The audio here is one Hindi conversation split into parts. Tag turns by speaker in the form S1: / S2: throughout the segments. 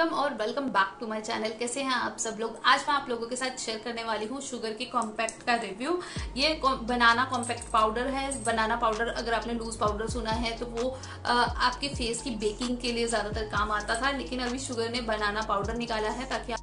S1: वेलकम और welcome back to my channel. कैसे हैं आप सब लोग। आज मैं आप लोगों के साथ शेयर करने वाली हूँ शुगर की कॉम्पैक्ट का रिव्यू। ये बनाना कॉम्पैक्ट पाउडर है। बनाना पाउडर अगर आपने लूज पाउडर सुना है तो वो आपके फेस की बेकिंग के लिए ज्यादातर काम आता था, लेकिन अभी शुगर ने बनाना पाउडर निकाला है ताकि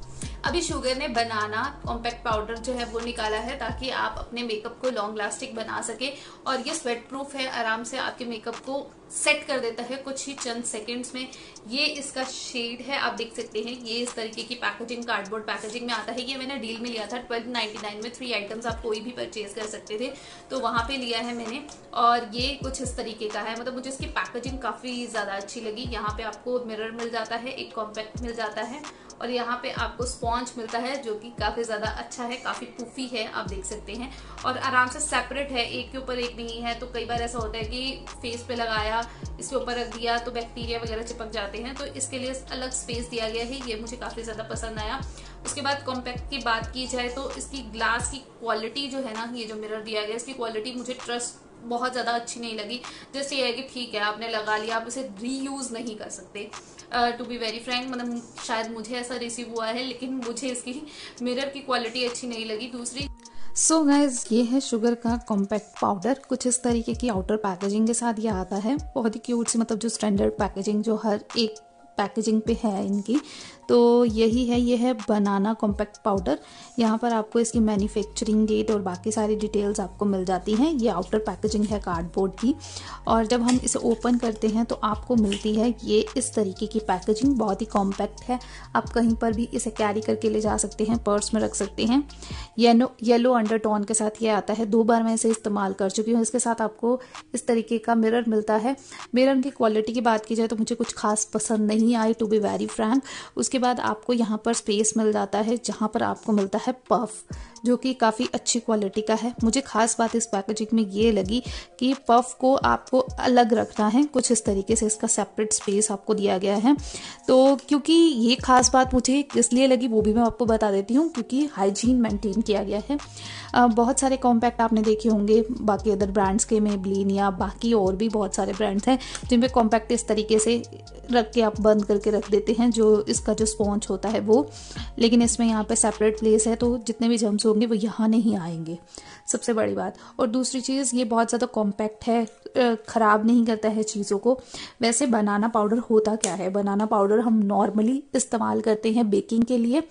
S1: अभी शुगर ने बनाना कॉम्पैक्ट पाउडर जो है वो निकाला है ताकि आप अपने मेकअप को लॉन्ग लास्टिंग बना सके। और ये स्वेट प्रूफ है, आराम से आपके मेकअप को सेट कर देता है कुछ ही चंद सेकंड्स में। ये इसका शेड है, आप देख सकते हैं। ये इस तरीके की पैकेजिंग, कार्डबोर्ड पैकेजिंग में आता है। ये मैंने डील में लिया था 12.99 में। 3 आइटम्स आप कोई भी परचेज कर सकते थे, तो वहां पे लिया है मैंने। और ये कुछ इस तरीके का है, मतलब मुझे इसकी पैकेजिंग काफी ज्यादा अच्छी लगी। यहाँ पे आपको मिरर मिल जाता है, एक कॉम्पैक्ट मिल जाता है और यहाँ पे आपको स्पॉन्ज मिलता है जो कि काफी ज्यादा अच्छा है, काफी पुफी है, आप देख सकते हैं। और आराम से सेपरेट है, एक के ऊपर एक नहीं है। तो कई बार ऐसा होता है कि फेस पे लगाया, इसके ऊपर रख दिया तो बैक्टीरिया वगैरह चिपक जाते हैं, तो इसके लिए अलग स्पेस दिया गया है। ये मुझे काफी ज्यादा पसंद आया। उसके बाद कॉम्पैक्ट की बात की जाए तो इसकी ग्लास की क्वालिटी जो है ना, ये जो मिरर दिया गया इसकी क्वालिटी मुझे ट्रस्ट बहुत ज्यादा अच्छी नहीं लगी। जस्ट ये है कि ठीक है, आपने लगा लिया, आप इसे रीयूज नहीं कर सकते। टू बी वेरी फ्रैंक, मतलब शायद मुझे ऐसा रिसीव हुआ है, लेकिन मुझे इसकी मिरर की क्वालिटी अच्छी नहीं लगी। दूसरी
S2: सो गाइज, ये है शुगर का कॉम्पैक्ट पाउडर। कुछ इस तरीके की आउटर पैकेजिंग के साथ ये आता है। बहुत ही क्यूट सी, मतलब जो स्टैंडर्ड पैकेजिंग जो हर एक पैकेजिंग पे है इनकी, तो यही है। ये है बनाना कॉम्पैक्ट पाउडर। यहाँ पर आपको इसकी मैन्युफैक्चरिंग डेट और बाकी सारी डिटेल्स आपको मिल जाती हैं। ये आउटर पैकेजिंग है कार्डबोर्ड की, और जब हम इसे ओपन करते हैं तो आपको मिलती है ये इस तरीके की पैकेजिंग। बहुत ही कॉम्पैक्ट है, आप कहीं पर भी इसे कैरी करके ले जा सकते हैं, पर्स में रख सकते हैं। येलो अंडरटोन के साथ ये आता है। 2 बार मैं इसे इस्तेमाल कर चुकी हूँ। इसके साथ आपको इस तरीके का मिरर मिलता है। मिरर की क्वालिटी की बात की जाए तो मुझे कुछ खास पसंद नहीं आई, टू बी वेरी फ्रैंक। उसके बाद आपको यहाँ पर स्पेस मिल जाता है जहाँ पर आपको मिलता है पफ, जो कि काफ़ी अच्छी क्वालिटी का है। मुझे खास बात इस पैकेजिंग में ये लगी कि पफ को आपको अलग रखना है, कुछ इस तरीके से इसका सेपरेट स्पेस आपको दिया गया है। तो क्योंकि ये खास बात मुझे इसलिए लगी, वो भी मैं आपको बता देती हूँ, क्योंकि हाइजीन मेंटेन किया गया है। बहुत सारे कॉम्पैक्ट आपने देखे होंगे बाकी अदर ब्रांड्स के, मेबलिन या बाकी और भी बहुत सारे ब्रांड्स हैं जिनमें कॉम्पैक्ट इस तरीके से रख के आप बंद करके रख देते हैं, जो इसका जो स्पॉन्ज होता है वो। लेकिन इसमें यहाँ पे सेपरेट प्लेस है, तो जितने भी जर्म्स होंगे वो यहाँ नहीं आएंगे, सबसे बड़ी बात। और दूसरी चीज़, ये बहुत ज़्यादा कॉम्पैक्ट है, ख़राब नहीं करता है चीज़ों को। वैसे बनाना पाउडर होता क्या है? बनाना पाउडर हम नॉर्मली इस्तेमाल करते हैं बेकिंग के लिए।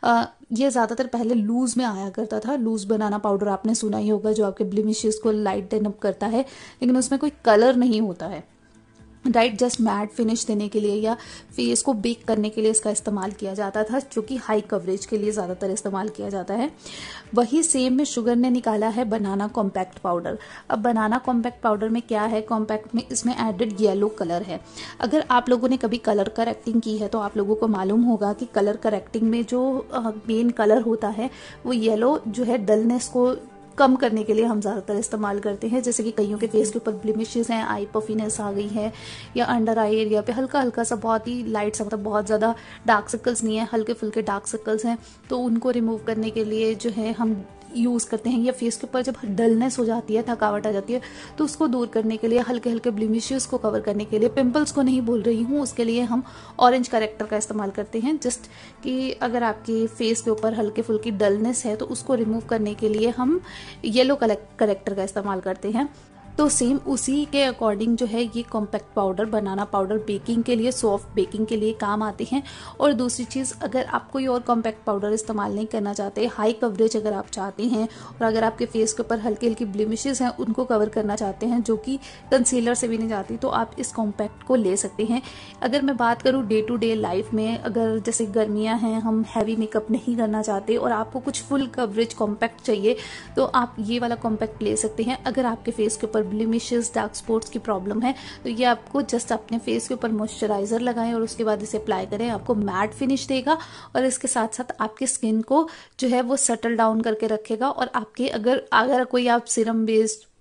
S2: ये ज़्यादातर पहले लूज़ में आया करता था। लूज़ बनाना पाउडर आपने सुना ही होगा, जो आपके ब्लेमिशेस को लाइटन अप करता है, लेकिन उसमें कोई कलर नहीं होता है, राइट। जस्ट मैट फिनिश देने के लिए या फेस को बेक करने के लिए इसका इस्तेमाल किया जाता था, जो कि हाई कवरेज के लिए ज़्यादातर इस्तेमाल किया जाता है। वही सेम में शुगर ने निकाला है बनाना कॉम्पैक्ट पाउडर। अब बनाना कॉम्पैक्ट पाउडर में क्या है? कॉम्पैक्ट में इसमें एडेड येलो कलर है। अगर आप लोगों ने कभी कलर करेक्टिंग की है तो आप लोगों को मालूम होगा कि कलर करेक्टिंग में जो मेन कलर होता है वो येलो जो है, डलनेस को कम करने के लिए हम ज़्यादातर इस्तेमाल करते हैं। जैसे कि कईयों के फेस के ऊपर ब्लेमिशेस हैं, आई पफिनेस आ गई है, या अंडर आई एरिया पे हल्का हल्का सा, बहुत ही लाइट सा, मतलब बहुत ज़्यादा डार्क सर्कल्स नहीं है, हल्के फुल्के डार्क सर्कल्स हैं, तो उनको रिमूव करने के लिए जो है हम यूज़ करते हैं। या फेस के ऊपर जब डलनेस हो जाती है, थकावट आ जाती है, तो उसको दूर करने के लिए, हल्के हल्के ब्लेमिशेस को कवर करने के लिए, पिंपल्स को नहीं बोल रही हूँ, उसके लिए हम ऑरेंज करेक्टर का इस्तेमाल करते हैं। जस्ट कि अगर आपके फेस के ऊपर हल्के फुल्की डलनेस है तो उसको रिमूव करने के लिए हम येलो करेक्टर का इस्तेमाल करते हैं। तो सेम उसी के अकॉर्डिंग जो है ये compact powder, banana powder baking के लिए, सॉफ्ट बेकिंग के लिए काम आते हैं। और दूसरी चीज़, अगर आप कोई और कॉम्पैक्ट पाउडर इस्तेमाल नहीं करना चाहते, हाई कवरेज अगर आप चाहते हैं, और अगर आपके फेस के ऊपर हल्की हल्की ब्लेमिशेस हैं उनको कवर करना चाहते हैं, जो कि कंसीलर से भी नहीं जाती, तो आप इस कॉम्पैक्ट को ले सकते हैं। अगर मैं बात करूँ डे टू डे लाइफ में, अगर जैसे गर्मियाँ हैं, हम हैवी मेकअप नहीं करना चाहते और आपको कुछ फुल कवरेज कॉम्पैक्ट चाहिए, तो आप ये वाला कॉम्पैक्ट ले सकते हैं। अगर आपके फेस के ऊपर ब्लेमिशेस, डार्क स्पॉट्स की प्रॉब्लम है, तो ये आपको जस्ट अपने फेस के ऊपर मॉइस्चराइजर लगाएं और उसके बाद इसे अप्लाई करें, आपको मैट फिनिश देगा और इसके साथ साथ आपकी स्किन को जो है वो सेटल डाउन करके रखेगा। और आपके अगर कोई आप सीरम बेस्ड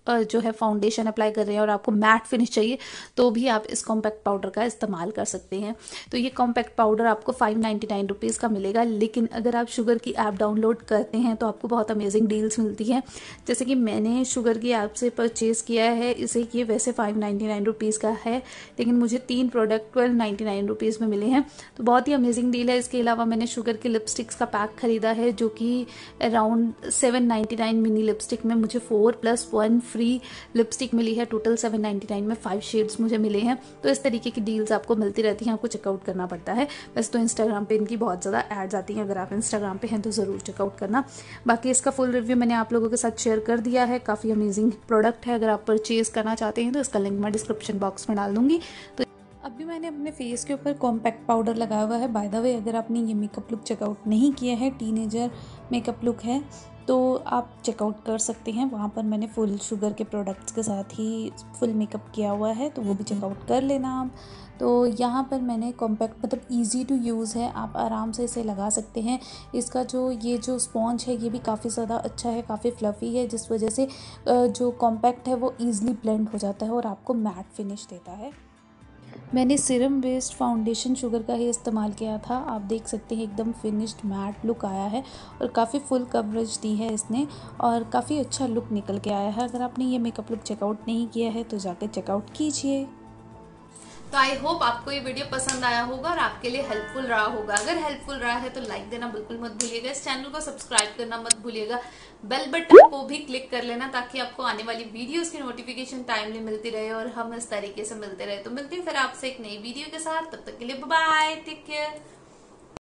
S2: जो है फाउंडेशन अप्लाई कर रहे हैं और आपको मैट फिनिश चाहिए तो भी आप इस कॉम्पैक्ट पाउडर का इस्तेमाल कर सकते हैं। तो ये कॉम्पैक्ट पाउडर आपको 599 रुपीज़ का मिलेगा, लेकिन अगर आप शुगर की ऐप डाउनलोड करते हैं तो आपको बहुत अमेजिंग डील्स मिलती हैं। जैसे कि मैंने शुगर की ऐप से परचेज़ किया है इसे, ये वैसे 599 रुपीज़ का है, लेकिन मुझे 3 प्रोडक्ट 1299 रुपीज़ में मिले हैं, तो बहुत ही अमेजिंग डील है। इसके अलावा मैंने शुगर के लिपस्टिक्स का पैक खरीदा है जो कि अराउंड 799 मिनी लिपस्टिक में मुझे 4+1 फ्री लिपस्टिक मिली है। टोटल 799 में 5 शेड्स मुझे मिले हैं। तो इस तरीके की डील्स आपको मिलती रहती हैं, आपको चेकआउट करना पड़ता है। वैसे तो इंस्टाग्राम पे इनकी बहुत ज़्यादा एड्स आती हैं, अगर आप इंस्टाग्राम पे हैं तो ज़रूर चेकआउट करना। बाकी इसका फुल रिव्यू मैंने आप लोगों के साथ शेयर कर दिया है। काफ़ी अमेजिंग प्रोडक्ट है, अगर आप परचेज़ करना चाहते हैं तो इसका लिंक मैं डिस्क्रिप्शन बॉक्स में डाल दूँगी। तो अभी मैंने अपने फेस के ऊपर कॉम्पैक्ट पाउडर लगाया हुआ है। बाय द वे, अगर आपने ये मेकअप लुक चेकआउट नहीं किया है, टीनेजर मेकअप लुक है, तो आप चेकआउट कर सकते हैं। वहाँ पर मैंने फुल शुगर के प्रोडक्ट्स के साथ ही फुल मेकअप किया हुआ है, तो वो भी चेकआउट कर लेना आप। तो यहाँ पर मैंने कॉम्पैक्ट, मतलब इजी टू यूज़ है, आप आराम से इसे लगा सकते हैं। इसका ये जो स्पॉन्ज है ये भी काफ़ी ज़्यादा अच्छा है, काफ़ी फ्लफ़ी है, जिस वजह से जो कॉम्पैक्ट है वो ईज़िली ब्लेंड हो जाता है और आपको मैट फिनिश देता है। मैंने सीरम बेस्ड फाउंडेशन शुगर का ही इस्तेमाल किया था। आप देख सकते हैं एकदम फिनिश्ड मैट लुक आया है और काफ़ी फुल कवरेज दी है इसने और काफ़ी अच्छा लुक निकल के आया है। अगर आपने ये मेकअप लुक चेकआउट नहीं किया है तो जाकर चेकआउट कीजिए।
S1: तो आई होप आपको ये वीडियो पसंद आया होगा और आपके लिए हेल्पफुल रहा होगा। अगर हेल्पफुल रहा है तो लाइक देना बिल्कुल मत भूलिएगा, इस चैनल को सब्सक्राइब करना मत भूलिएगा, बेल बटन को भी क्लिक कर लेना ताकि आपको आने वाली वीडियोस की नोटिफिकेशन टाइमली मिलती रहे और हम इस तरीके से मिलते रहे। तो मिलती हूँ फिर आपसे एक नई वीडियो के साथ, तब तक के लिए बाय बाय, टेक केयर।